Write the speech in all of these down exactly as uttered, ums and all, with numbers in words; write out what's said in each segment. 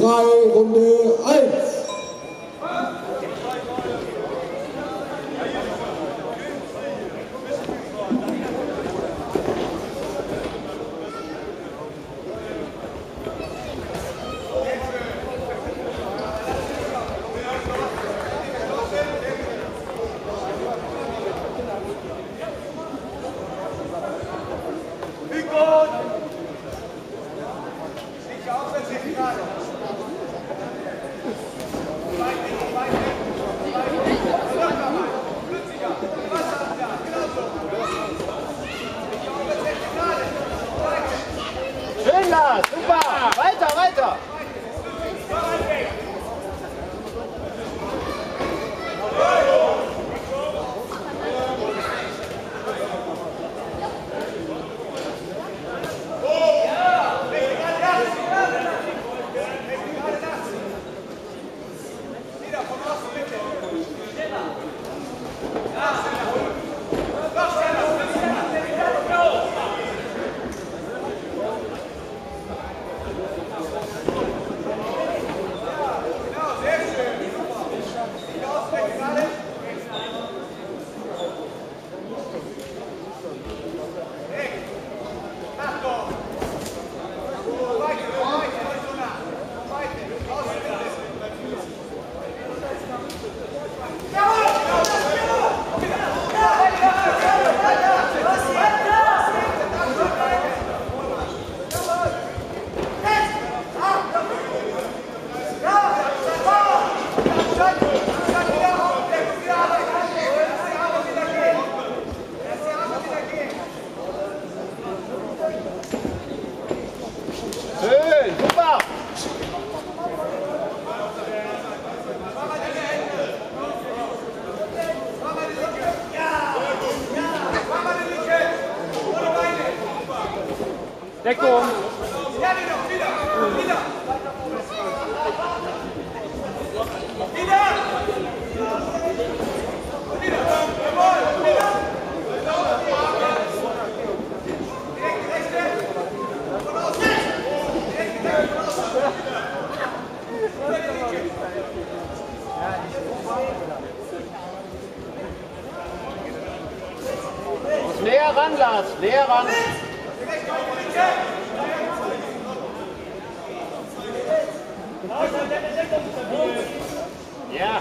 frei, Runde eins. Schön, Lars, super! Weiter, weiter! Schön, super! Deckung! Ja, wieder, wieder, wieder! Wieder! Wieder! Jawohl! Wieder! Direkt, rechte! Von außen! Direkt, direkt, von außen! Über die Linke! Näher ran, Lars, näher ran! Direkt auf die Linke! Ja!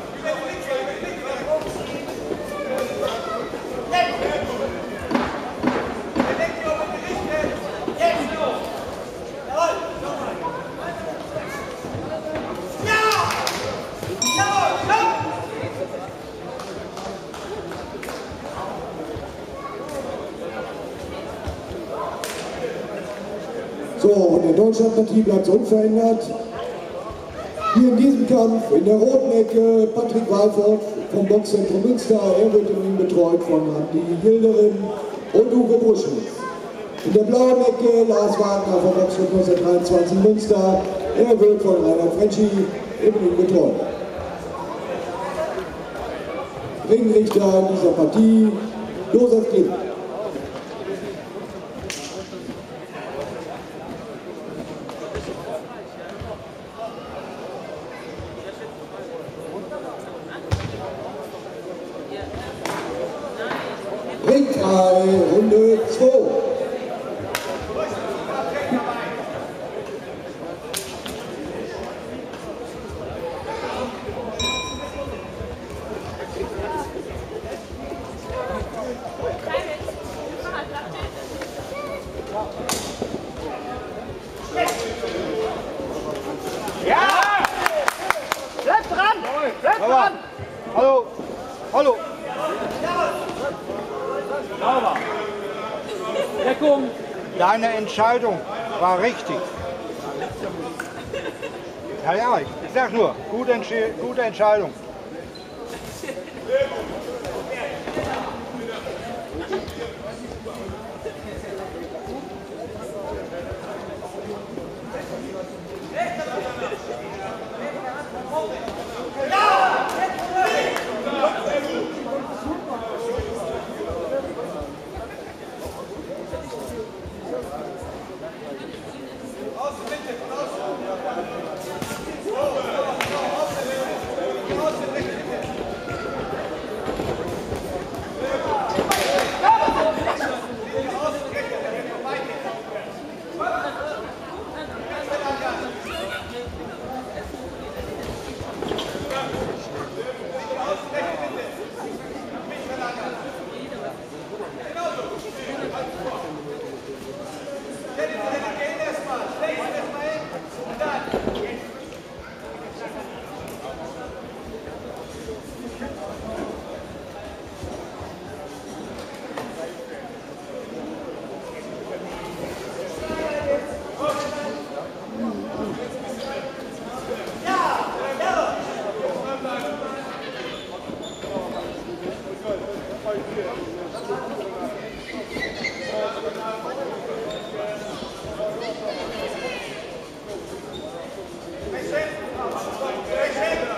So, und der Deutschlandpartie bleibt unverändert. Hier in diesem Kampf in der roten Ecke Patrick Walford vom Boxzentrum Münster. Er wird im Ring betreut von Andi Hilderin und Uwe Buschwitz. In der blauen Ecke Lars Wagner vom Boxclub neunzehnhundertdreiundzwanzig Münster. Er wird von Rainer Fretschi im Ring betreut. Ringrichter in dieser Partie Josef Klipp. Ringfrei, Runde zwei. Ja! Bleib dran! Bleib dran! Hallo! Hallo! Sauber! Deckung! Deine Entscheidung war richtig. Ja, ja, ich sag nur, gute, Entsche gute Entscheidung.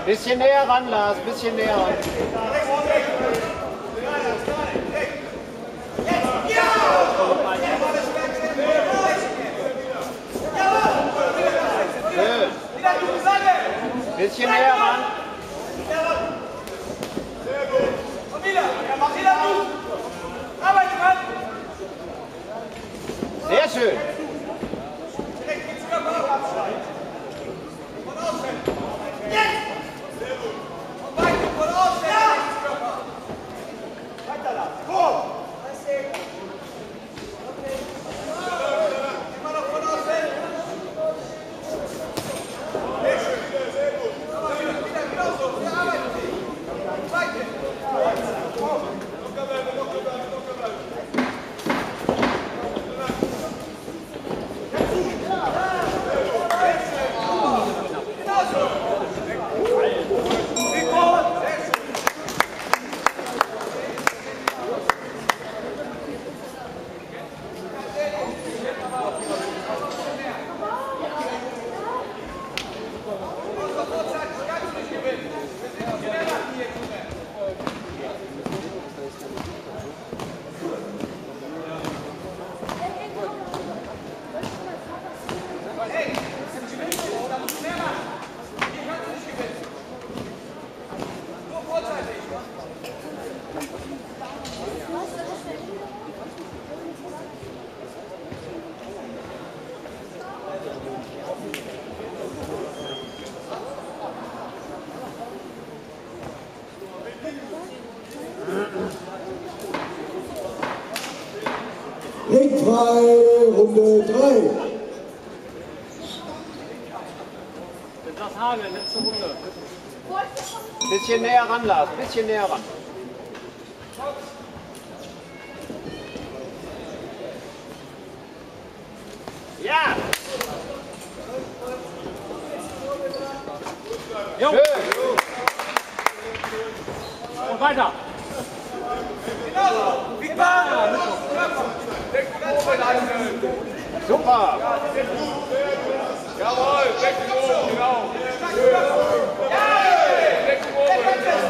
Bisschen näher ran, Lars, bisschen näher ran. Schön. Bisschen näher ran. Und wieder. Ja, mach wieder gut. Arbeit dran. Sehr schön. Direkt ins Körper abschneiden. Von außen. Jetzt. Und weiter von außen. Ja. Ins Körper. Weiter da. Vor. Immer noch von außen. Sehr schön. Sehr gut. Aber wieder, wieder, genauso. Wir arbeiten nicht. Weiter. Locker bleiben, locker bleiben, locker bleiben. Ringfrei, Runde drei. Das Hagel, letzte Runde. Bisschen näher ran, Lars, bisschen näher ran. Ja! Jo. Schön. Und weiter. Super! Jawohl, weg den oben, genau. Weg den oben.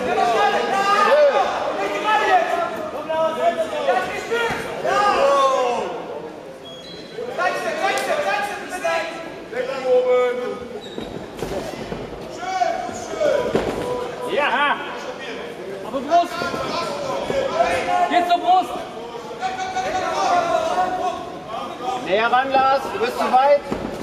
Weg den oben. Ja! Aber Brust! Jetzt zur Brust! Näher ran, Lars, du bist zu weit.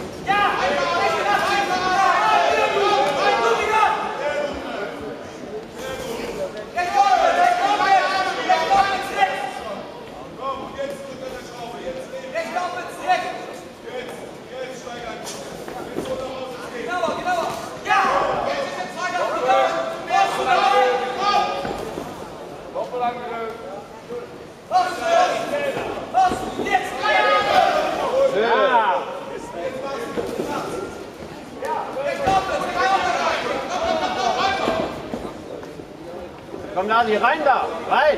Komm, Nasi, rein da, rein!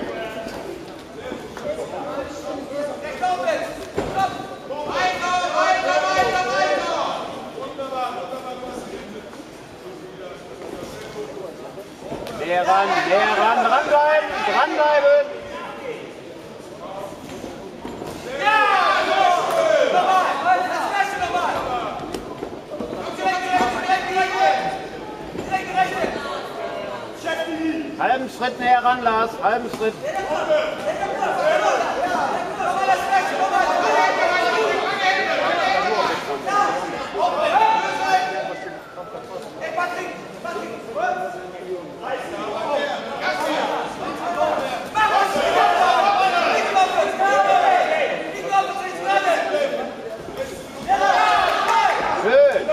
Näher ran, näher ran, dranbleiben, dranbleiben! Halben Schritt näher ran, Lars, halben Schritt. Schön.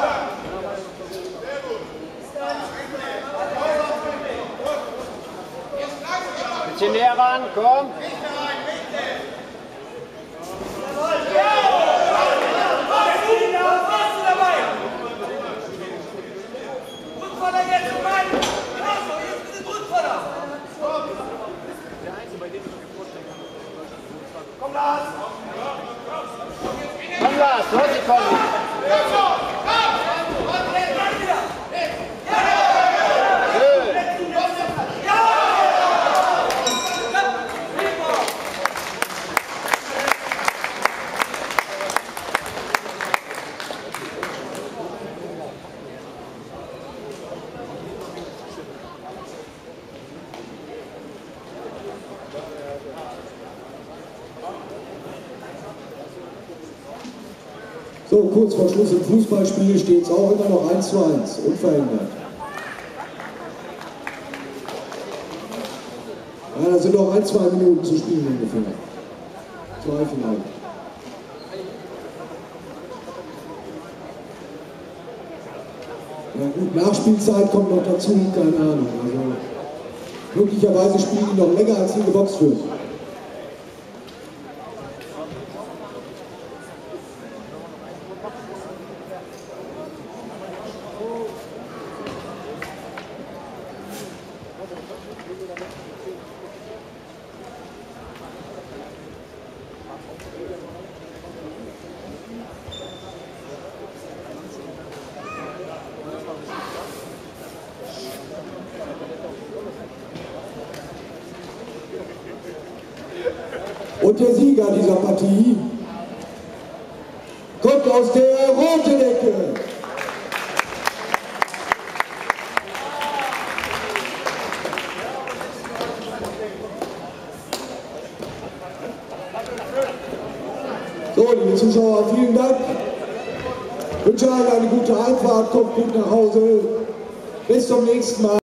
Bisschen näher ran, komm. Komm, Lars! Komm, Lars, du hast die Komm. So, kurz vor Schluss im Fußballspiel steht es auch immer noch eins zu eins, unverändert. Ja, da sind noch ein, zwei Minuten zu spielen ungefähr. Zwei vielleicht. Ja gut, Nachspielzeit kommt noch dazu, keine Ahnung. Also, möglicherweise spielen die noch länger, als die geboxt wird. Und der Sieger dieser Partie kommt aus der roten Ecke. So, liebe Zuschauer, vielen Dank. Ich wünsche allen eine gute Einfahrt, kommt gut nach Hause. Bis zum nächsten Mal.